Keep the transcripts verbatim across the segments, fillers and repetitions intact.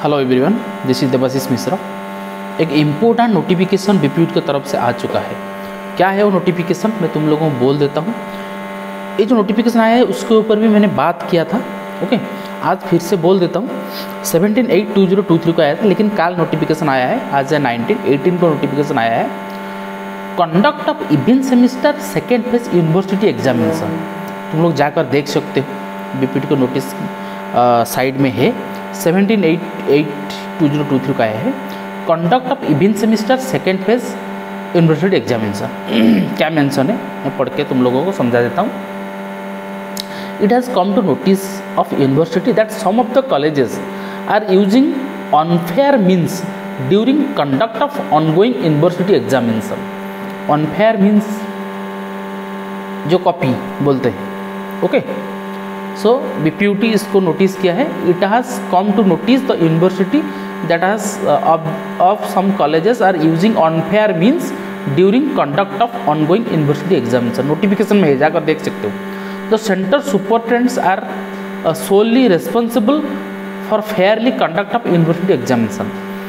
Hello everyone, this is Debashish Mishra. एक important notification BPUT की तरफ से आ चुका है। क्या है वो नोटिफिकेशन, मैं तुम लोगों को बोल देता हूँ। ये जो नोटिफिकेशन आया है उसके ऊपर भी मैंने बात किया था, ओके। आज फिर से बोल देता हूँ। Seventeen eight two zero two three को आया था, लेकिन कल नोटिफिकेशन आया है। आज है नाइनटीन एटीन को नोटिफिकेशन आया है। Conduct of event semester second phase university examination. तुम लोग जाकर देख सकते हो, बीपीयूटी को नोटिस साइड में है। Seventeen eight eight two zero two three का आया है। Conduct of event semester second phase university examination. क्या मेंशन है मैं पढ़ के तुम लोगों को समझा देता हूँ। It has come to notice of university that some of the colleges are using unfair means during conduct of ongoing university examination. Unfair means जो कॉपी बोलते हैं, ओके। सो बीपीयूटी इसको नोटिस किया है। It has come to notice the university that has of some colleges are using unfair means during conduct of ongoing university examination. Notification में जाकर देख सकते हो। The centre superintendents are solely responsible for fairly conduct of university examination.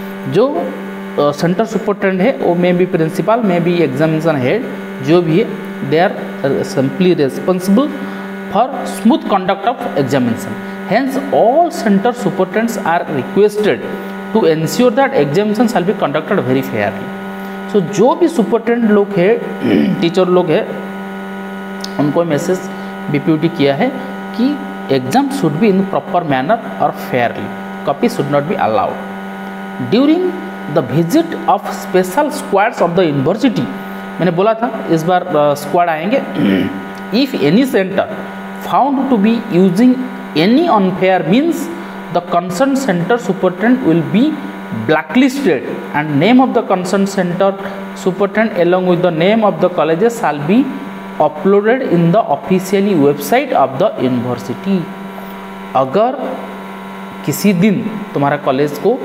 जो centre superintendent है वो may be principal, may be examination head, जो भी है, they are simply responsible for smooth conduct of examination. Hence, all center superintendents are requested to ensure that examination shall be conducted very fairly. So, जो भी superintendent लोग है, teacher लोग है, उनको मैसेज बीपीयूटी किया है कि exam should be in proper manner और fairly, copy should not be allowed during the visit of special squads of the university. मैंने बोला था इस बार स्क्वाड uh, आएंगे। If any centre found to be using any unfair means, the concerned center superintendent will be blacklisted and name of the concerned center superintendent along with the name of the colleges shall be uploaded in the officially website of the university. अगर किसी दिन तुम्हारा college को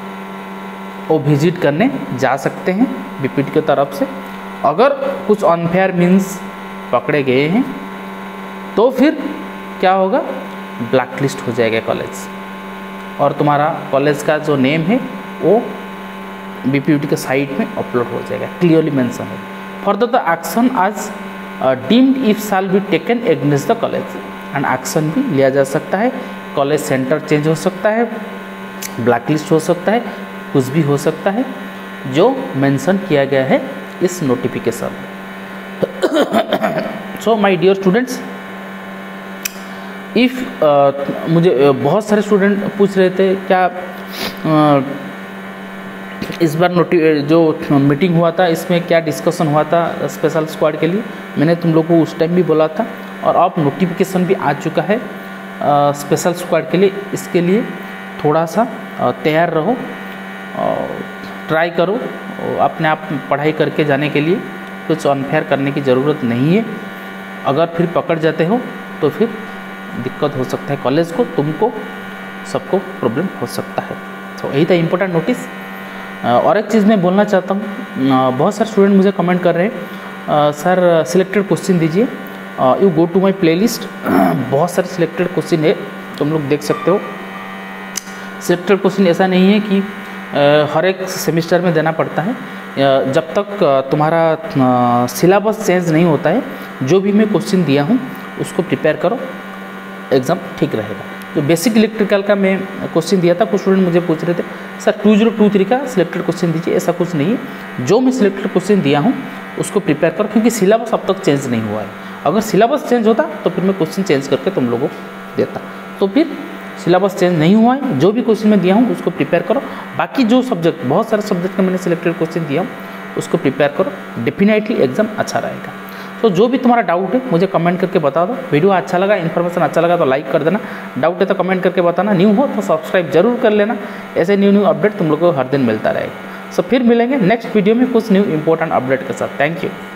वो visit करने जा सकते हैं बीपीयूटी की तरफ से, अगर कुछ अनफेयर मीन्स पकड़े गए हैं तो फिर क्या होगा, ब्लैकलिस्ट हो जाएगा कॉलेज और तुम्हारा कॉलेज का जो नेम है वो बीपीयूटी के साइट में अपलोड हो जाएगा, क्लियरली मेंशन है। Further the action as deemed if shall be taken against the college, and action भी लिया जा सकता है। कॉलेज सेंटर चेंज हो सकता है, ब्लैकलिस्ट हो सकता है, कुछ भी हो सकता है जो मेंशन किया गया है इस नोटिफिकेशन में। So my dear students, if uh, मुझे uh, बहुत सारे स्टूडेंट पूछ रहे थे क्या uh, इस बार नोटि जो मीटिंग हुआ था इसमें क्या डिस्कशन हुआ था स्पेशल स्क्वाड के लिए। मैंने तुम लोग को उस टाइम भी बोला था और अब नोटिफिकेशन भी आ चुका है स्पेशल uh, स्क्वाड के लिए। इसके लिए थोड़ा सा uh, तैयार रहो, ट्राई uh, करो अपने आप पढ़ाई करके जाने के लिए। कुछ अनफेयर करने की ज़रूरत नहीं है। अगर फिर पकड़ जाते हो तो फिर दिक्कत हो सकता है कॉलेज को, तुमको, सबको प्रॉब्लम हो सकता है। तो यही था इम्पोर्टेंट नोटिस। और एक चीज़ मैं बोलना चाहता हूँ, बहुत सारे स्टूडेंट मुझे कमेंट कर रहे हैं सर सिलेक्टेड क्वेश्चन दीजिए। You go to my playlist, बहुत सारे सिलेक्टेड क्वेश्चन है, तुम लोग देख सकते हो। सिलेक्टेड क्वेश्चन ऐसा नहीं है कि हर एक सेमिस्टर में देना पड़ता है। जब तक तुम्हारा सिलेबस चेंज नहीं होता है, जो भी मैं क्वेश्चन दिया हूँ उसको प्रिपेयर करो, एग्ज़ाम ठीक रहेगा। जो बेसिक इलेक्ट्रिकल का मैं क्वेश्चन दिया था, कुछ स्टूडेंट मुझे पूछ रहे थे sir two zero two three का सिलेक्टेड क्वेश्चन दीजिए। ऐसा कुछ नहीं है, जो मैं सिलेक्टेड क्वेश्चन दिया हूँ उसको प्रिपेयर करो, क्योंकि सिलेबस अब तक चेंज नहीं हुआ है। अगर सिलेबस चेंज होता तो फिर मैं क्वेश्चन चेंज करके तुम लोगों को देता। तो फिर सिलेबस चेंज नहीं हुआ है, जो भी क्वेश्चन मैं दिया हूँ उसको प्रिपेयर करो। बाकी जो सब्जेक्ट, बहुत सारे सब्जेक्ट का मैंने सिलेक्टेड क्वेश्चन दिया हूँ उसको प्रिपेयर करो, डेफिनेटली एग्जाम अच्छा रहेगा। तो जो भी तुम्हारा डाउट है मुझे कमेंट करके बता दो। वीडियो अच्छा लगा, इन्फॉर्मेशन अच्छा लगा तो लाइक कर देना। डाउट है तो कमेंट करके बताना। न्यू हो तो सब्सक्राइब जरूर कर लेना। ऐसे न्यू न्यू अपडेट तुम लोगों को हर दिन मिलता रहेगा। सो फिर मिलेंगे नेक्स्ट वीडियो में कुछ न्यू इंपॉर्टेंट अपडेट के साथ। Thank you.